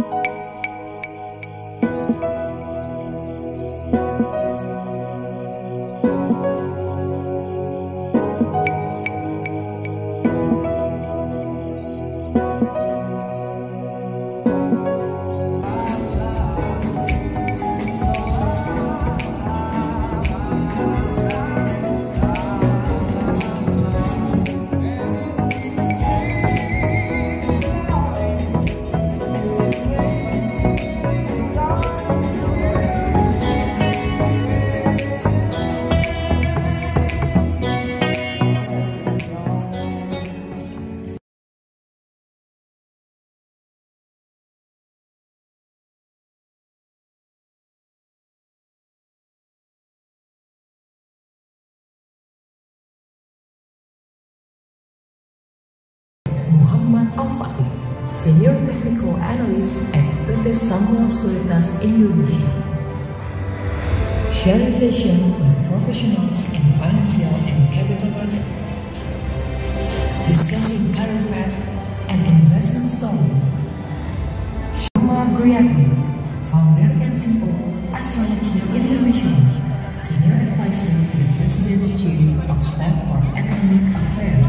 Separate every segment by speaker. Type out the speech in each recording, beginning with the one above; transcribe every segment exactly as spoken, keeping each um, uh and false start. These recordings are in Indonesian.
Speaker 1: Muhammad Alfat, Senior Technical Analyst at P T Samuel Sekuritas Indonesia. Sharing session with professionals in financial and capital market. Discussing current path and investment story. Syama Goyatni, Founder and C E O Astrology International, Senior Advisor to the President's Chief of Staff for Economic Affairs.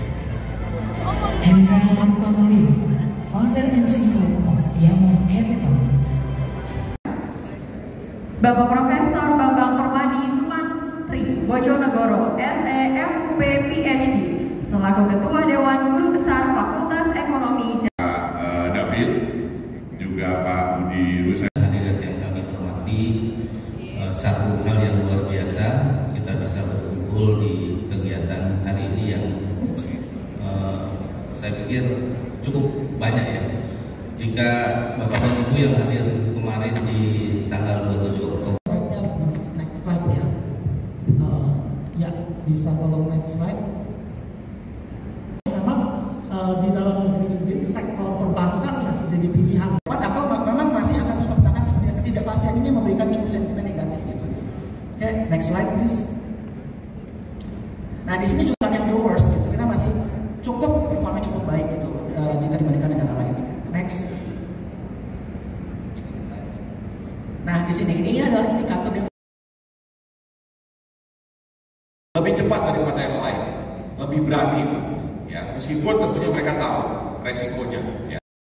Speaker 1: Hendra Laktono Lim, Founder and C E O of Tiamo Capital.
Speaker 2: Bapak Profesor Bambang Permadi Sumantri Bojonegoro, S E M U P P H D, selaku Ketua Dewan Guru Besar Fakultas Ekonomi.
Speaker 3: Pak uh, David, juga Pak Budi Rusa.
Speaker 4: Hadirin yang kami hormati, uh, satu hal yang luar biasa, kita bisa berkumpul di kegiatan hari ini yang uh, saya pikir cukup banyak ya. Jika Bapak dan Ibu yang hadir kemarin di tanggal dua puluh tujuh Oktober.
Speaker 5: Next slide ya. Uh, ya, bisa follow next slide. Memang uh, di dalam negeri sendiri sektor perbankan masih jadi pilihan.
Speaker 6: Atau memang masih akan terus mengatakan sebenarnya ketidakpastian ini memberikan cukup sentimen negatif gitu. Oke, okay, next slide please. Nah di sini juga yang the worst gitu, kita masih cukup performanya cukup baik gitu uh, jika dibandingkan negara lain. Next. Nah di sini ini adalah indikator
Speaker 3: Lebih cepat daripada yang lain, lebih berani, ya meskipun tentunya mereka tahu resikonya. Ya.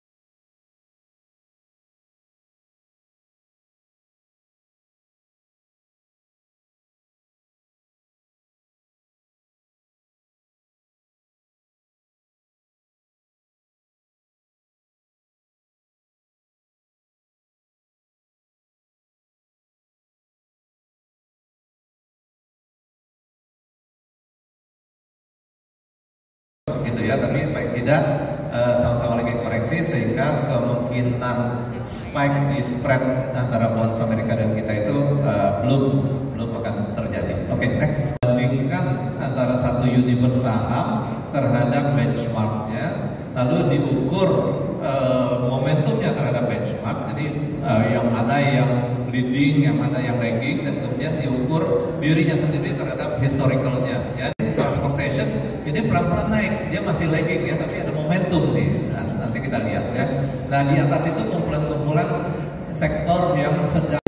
Speaker 4: Gitu ya, tapi paling tidak uh, sama-sama lagi koreksi sehingga kemungkinan spike di spread antara bonds Amerika dan kita itu uh, belum belum akan terjadi. Oke, okay, next. Bandingkan antara satu universe saham terhadap benchmarknya, lalu diukur uh, momentumnya terhadap benchmark. Jadi uh, yang mana yang leading, yang mana yang lagging, dan kemudian diukur dirinya sendiri terhadap historicalnya. Ya, transportation ini pelan-pelan naik, dia masih lagging ya, tapi ada momentum nih. Nah, nanti kita lihat ya. Nah di atas itu kumpulan-kumpulan sektor yang sedang